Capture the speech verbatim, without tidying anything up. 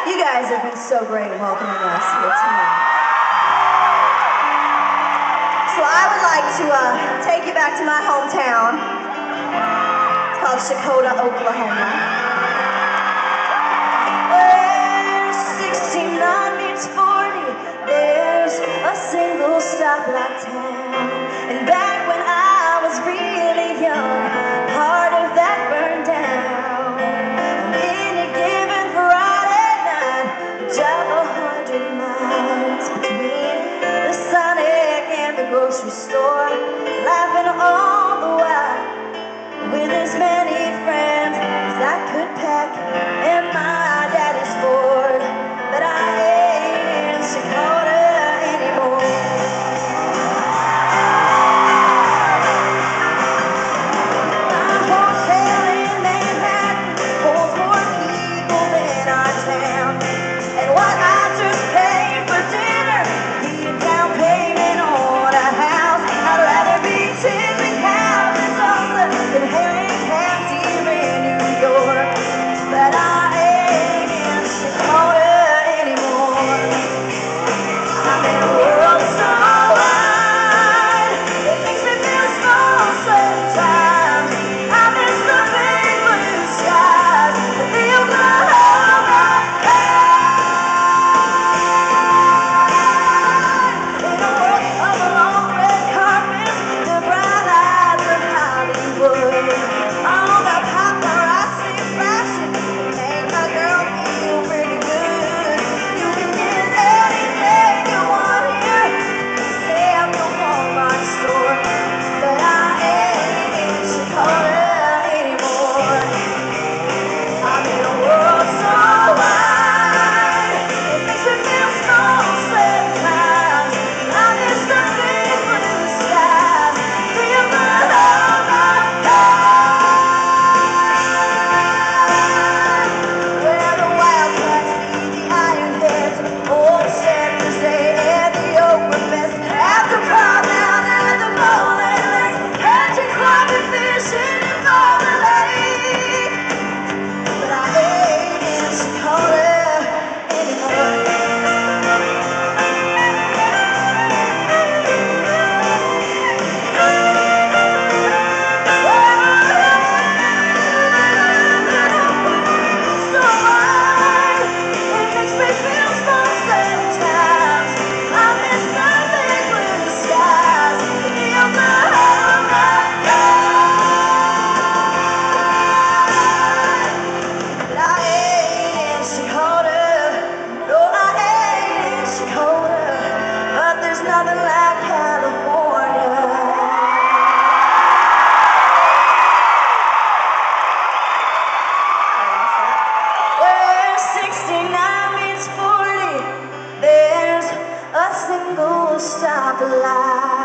You guys have been so great welcoming us here tonight. So I would like to uh, take you back to my hometown. It's called Checotah, Oklahoma. Where sixty-nine meets forty, there's a single stoplight town. And back when I was really young, part of that burned down. And any given Friday night, drive a hundred miles between the Sonic and the grocery store, laughing all the while with as many friends as I could pack in my daddy's Ford. But I ain't in Checotah anymore. My hotel in Manhattan holds more people than our town. And what I just paid for dinner, the down payment on a house. I'd rather be tipping Kalamazoo than Harry County in New York. But I ain't in Checotah anymore. I'm in a world so wide, it makes me feel small sometimes. I miss the big blue skies, the Oklahoma in a world of long red carpets, the bright lights of Hollywood, all the paparazzi flashing make a girl feel pretty good. You can get anything you want here, say I'm the Walmart store, but I ain't in Checotah anymore. I'm in a world so wide, it makes me feel small sometimes. I miss the big blue skies, the Oklahoma where the wildcats feed the ironheads, old settlers they at the Oktoberfest, after prom down at the bowling lane, catching crappie fishing in Boulder Lake. But I ain't in Checotah anymore. So wide, it makes me feel small sometimes. I miss the big blue skies, the Oklahoma but I ain't in Checotah. No, I ain't in Checotah. But there's nothing like California. Where sixty-nine meets forty, there's a single stoplight.